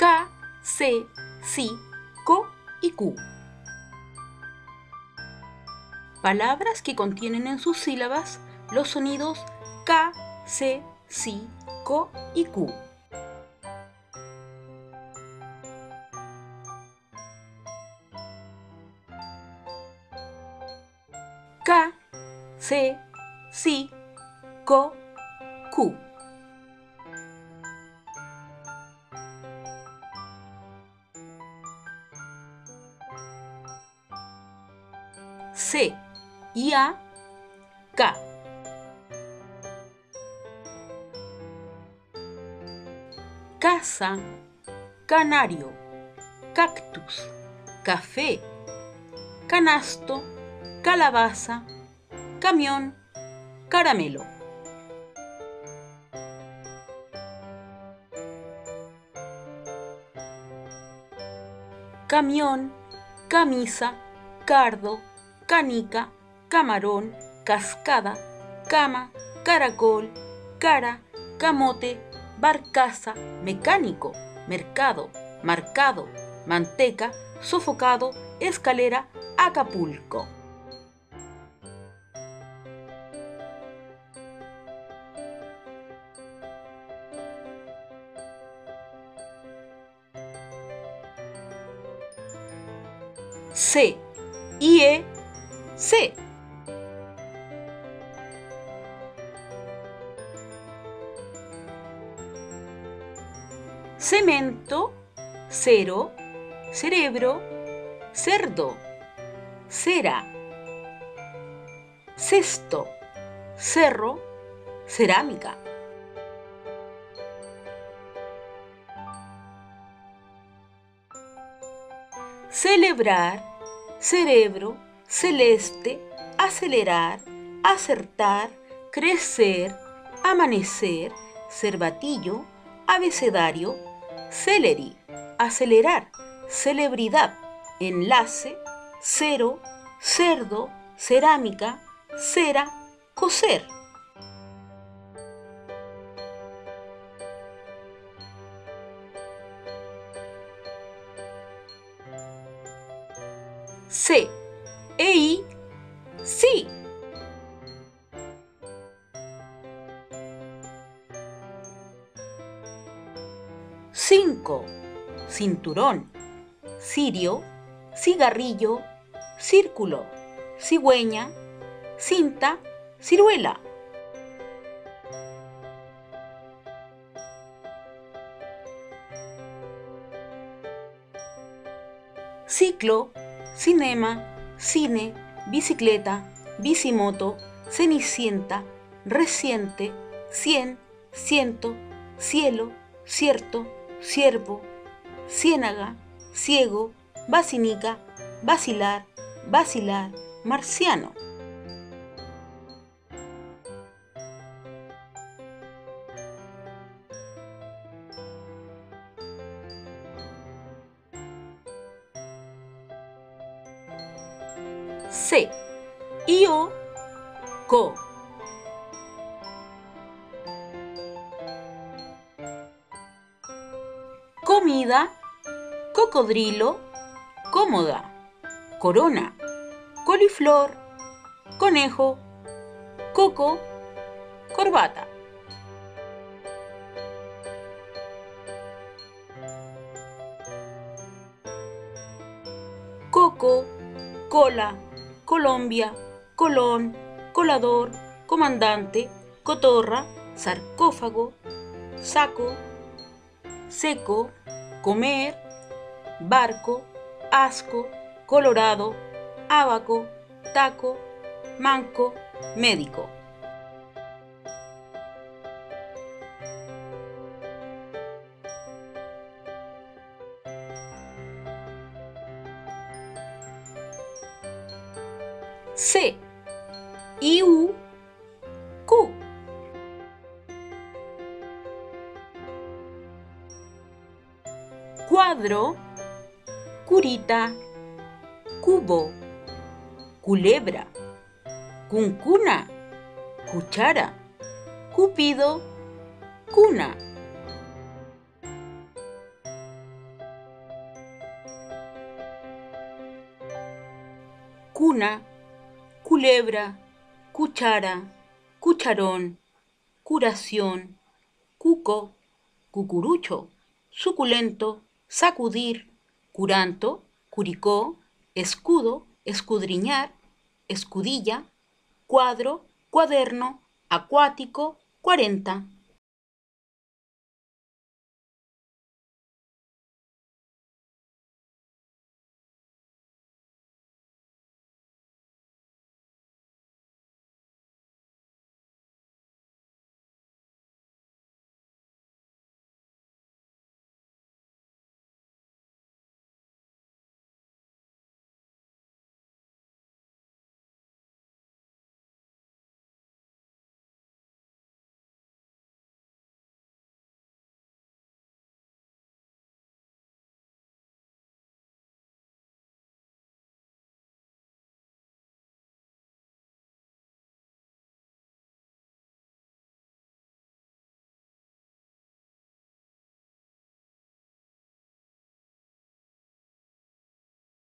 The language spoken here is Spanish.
K, C, Si, Co y Q. Palabras que contienen en sus sílabas los sonidos K, C, Si, Co y Q. K, C, Si, Co, Q. C, IA, K. Casa, canario, cactus, café, canasto, calabaza, camión, caramelo. Camión, camisa, cardo, canica, camarón, cascada, cama, caracol, cara, camote, barcaza, mecánico, mercado, marcado, manteca, sofocado, escalera, Acapulco. C, IE, C. Cemento, cero, cerebro, cerdo, cera, cesto, cerro, cerámica. Celebrar, cerebro, celeste, acelerar, acertar, crecer, amanecer, cervatillo, abecedario, celery, acelerar, celebridad, enlace, cero, cerdo, cerámica, cera, coser. C, EI, sí. Cinco, cinturón, cirio, cigarrillo, círculo, cigüeña, cinta, ciruela. Ciclo, cinema, cine, bicicleta, bicimoto, cenicienta, reciente, cien, ciento, cielo, cierto, ciervo, ciénaga, ciego, vacinica, vacilar, vacilar, marciano. C, IO, CO. Comida, cocodrilo, cómoda, corona, coliflor, conejo, coco, corbata. Coco, cola, Colombia, colón, colador, comandante, cotorra, sarcófago, saco, seco, comer, barco, asco, colorado, abaco, taco, manco, médico. C, IU, Q. Cuadro, curita, cubo, culebra, cuncuna, cuchara, cupido, cuna. cuna, culebra, cuchara, cucharón, curación, cuco, cucurucho, suculento, sacudir, curanto, curicó, escudo, escudriñar, escudilla, cuadro, cuaderno, acuático, 40.